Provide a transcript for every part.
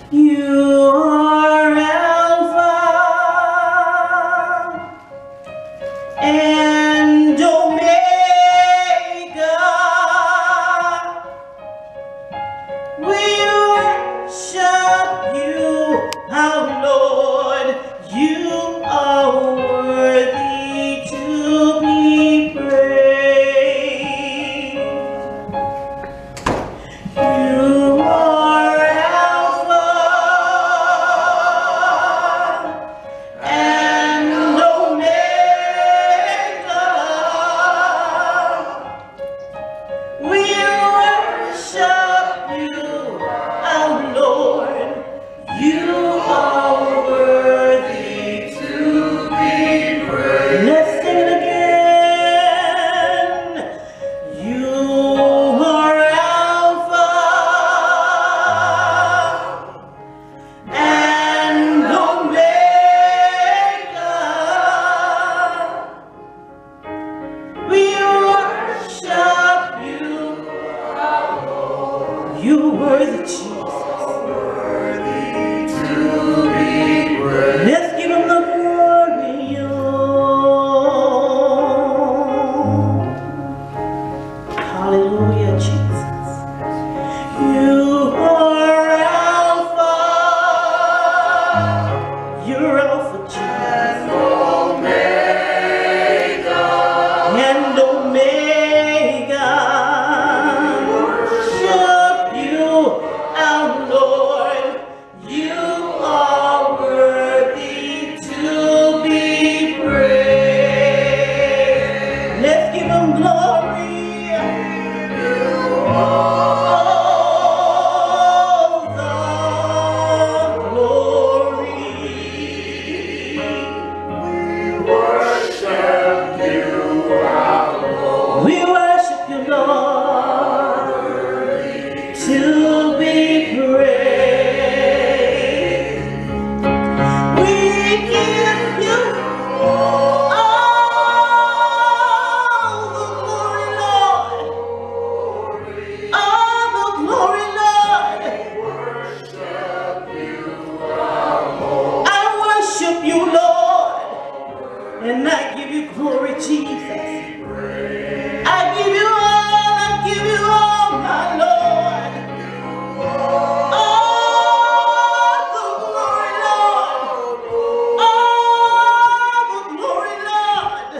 You are Alpha and Omega. We worship you, our Lord. You are worthy to be praised. You are Alpha and Omega. We worship you, our Lord. You are worthy to be praised. Let's sing it again. You are Alpha and Omega. We worship you. You worthy, Jesus. Let's give him the glory. Hallelujah, Jesus. You are Alpha. You're Alpha, Jesus. And Omega. Worship you, our Lord. You are worthy to be praised. Let's give him glory. All the glory. We worship you, Lord, to be praised. We give you all the glory, Lord. All the glory, Lord. I worship you, Lord, and I give you glory, Jesus. I give you all, my Lord. All the glory, Lord. All the glory, Lord.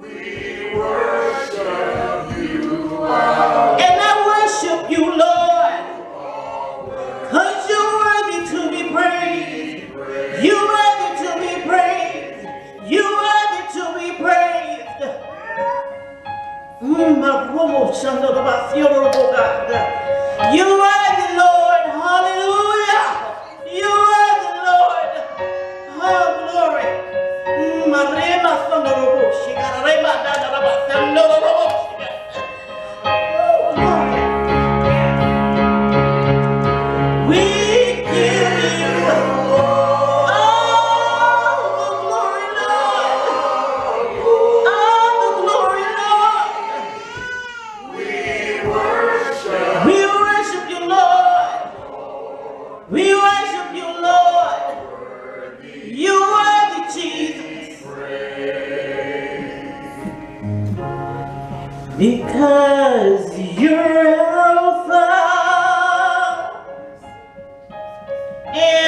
And I worship you, Lord, because you're worthy to be praised. You're worthy to be praised. You're worthy to be praised. You are the Lord. Hallelujah. You are the Lord. Oh, glory. We give you all the glory, Lord. All the glory, Lord. We worship you, Lord. We worship you, Lord. You are the Jesus. Because you're Alpha and